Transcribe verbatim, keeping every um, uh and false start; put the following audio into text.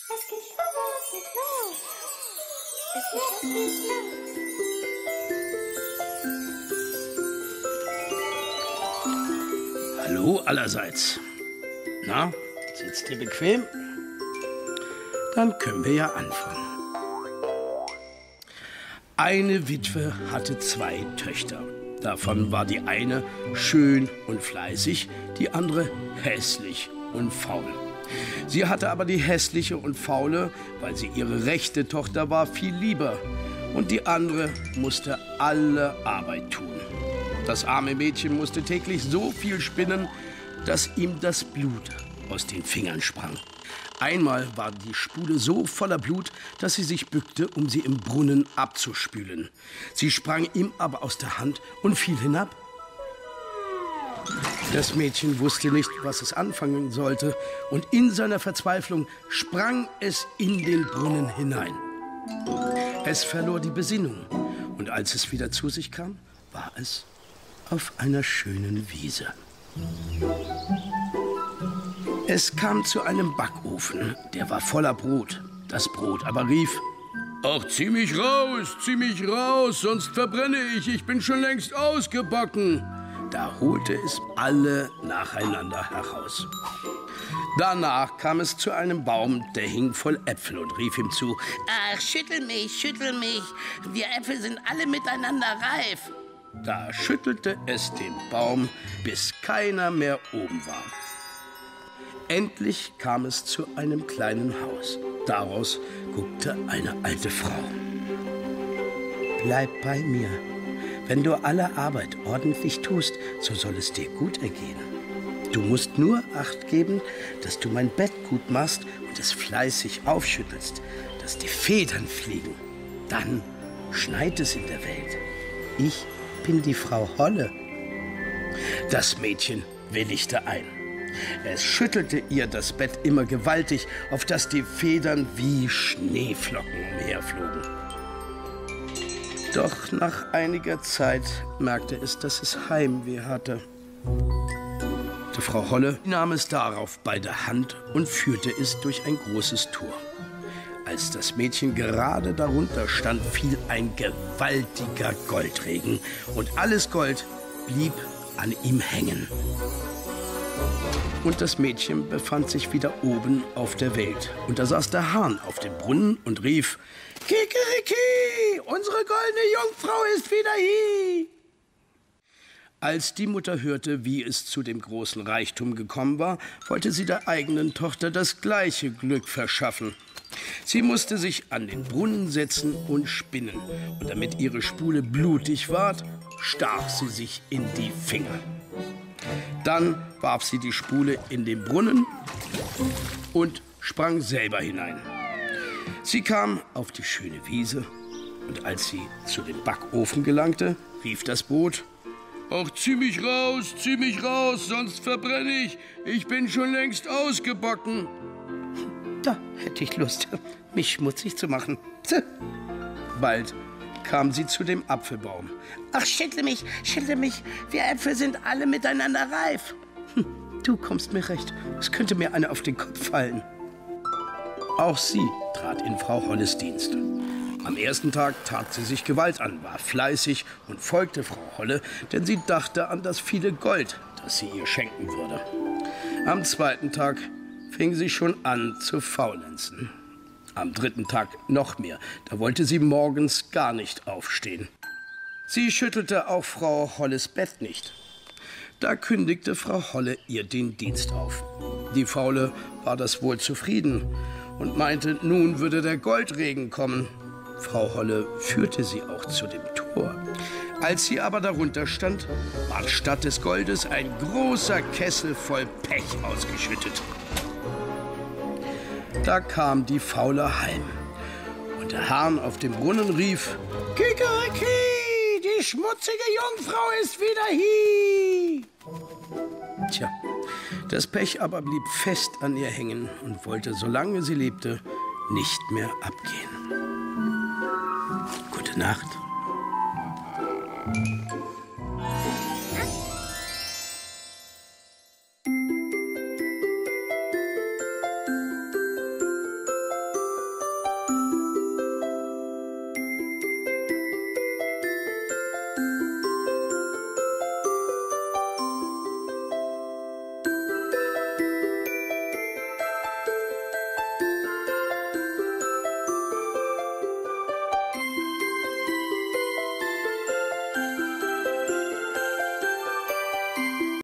Es geht los, es geht los. Es geht los, es geht los. Hallo allerseits. Na, sitzt ihr bequem? Dann können wir ja anfangen. Eine Witwe hatte zwei Töchter. Davon war die eine schön und fleißig, die andere hässlich und faul. Sie hatte aber die hässliche und faule, weil sie ihre rechte Tochter war, viel lieber. Und die andere musste alle Arbeit tun. Das arme Mädchen musste täglich so viel spinnen, dass ihm das Blut aus den Fingern sprang. Einmal war die Spule so voller Blut, dass sie sich bückte, um sie im Brunnen abzuspülen. Sie sprang ihm aber aus der Hand und fiel hinab. Das Mädchen wusste nicht, was es anfangen sollte, und in seiner Verzweiflung sprang es in den Brunnen hinein. Es verlor die Besinnung, und als es wieder zu sich kam, war es auf einer schönen Wiese. Es kam zu einem Backofen, der war voller Brot. Das Brot aber rief: »Ach, zieh mich raus, zieh mich raus, sonst verbrenne ich, ich bin schon längst ausgebacken.« Da holte es alle nacheinander heraus. Danach kam es zu einem Baum, der hing voll Äpfel, und rief ihm zu: »Ach, schüttel mich, schüttel mich, wir Äpfel sind alle miteinander reif.« Da schüttelte es den Baum, bis keiner mehr oben war. Endlich kam es zu einem kleinen Haus. Daraus guckte eine alte Frau. »Bleib bei mir. Wenn du alle Arbeit ordentlich tust, so soll es dir gut ergehen. Du musst nur Acht geben, dass du mein Bett gut machst und es fleißig aufschüttelst, dass die Federn fliegen. Dann schneit es in der Welt. Ich bin die Frau Holle.« Das Mädchen willigte ein. Es schüttelte ihr das Bett immer gewaltig, auf dass die Federn wie Schneeflocken umherflogen. Doch nach einiger Zeit merkte es, dass es Heimweh hatte. Die Frau Holle nahm es darauf bei der Hand und führte es durch ein großes Tor. Als das Mädchen gerade darunter stand, fiel ein gewaltiger Goldregen, und alles Gold blieb an ihm hängen. Und das Mädchen befand sich wieder oben auf der Welt. Und da saß der Hahn auf dem Brunnen und rief: »Kikeriki, unsere goldene Jungfrau ist wieder hier!« Als die Mutter hörte, wie es zu dem großen Reichtum gekommen war, wollte sie der eigenen Tochter das gleiche Glück verschaffen. Sie musste sich an den Brunnen setzen und spinnen. Und damit ihre Spule blutig ward, stach sie sich in die Finger. Dann warf sie die Spule in den Brunnen und sprang selber hinein. Sie kam auf die schöne Wiese, und als sie zu dem Backofen gelangte, rief das Brot: »Ach, zieh mich raus, zieh mich raus, sonst verbrenne ich. Ich bin schon längst ausgebacken.« Da hätte ich Lust, mich schmutzig zu machen. Bald kam sie zu dem Apfelbaum. »Ach, schüttle mich, schüttle mich, wir Äpfel sind alle miteinander reif.« »Du kommst mir recht, es könnte mir einer auf den Kopf fallen.« Auch sie trat in Frau Holles Dienst. Am ersten Tag tat sie sich Gewalt an, war fleißig und folgte Frau Holle, denn sie dachte an das viele Gold, das sie ihr schenken würde. Am zweiten Tag fing sie schon an zu faulenzen. Am dritten Tag noch mehr, da wollte sie morgens gar nicht aufstehen. Sie schüttelte auch Frau Holles Bett nicht. Da kündigte Frau Holle ihr den Dienst auf. Die Faule war das wohl zufrieden und meinte, nun würde der Goldregen kommen. Frau Holle führte sie auch zu dem Tor. Als sie aber darunter stand, war statt des Goldes ein großer Kessel voll Pech ausgeschüttet. Da kam die Faule heim, und der Hahn auf dem Brunnen rief: »Kikeriki, die schmutzige Jungfrau ist wieder hier!« Tja, das Pech aber blieb fest an ihr hängen und wollte, solange sie lebte, nicht mehr abgehen. Gute Nacht.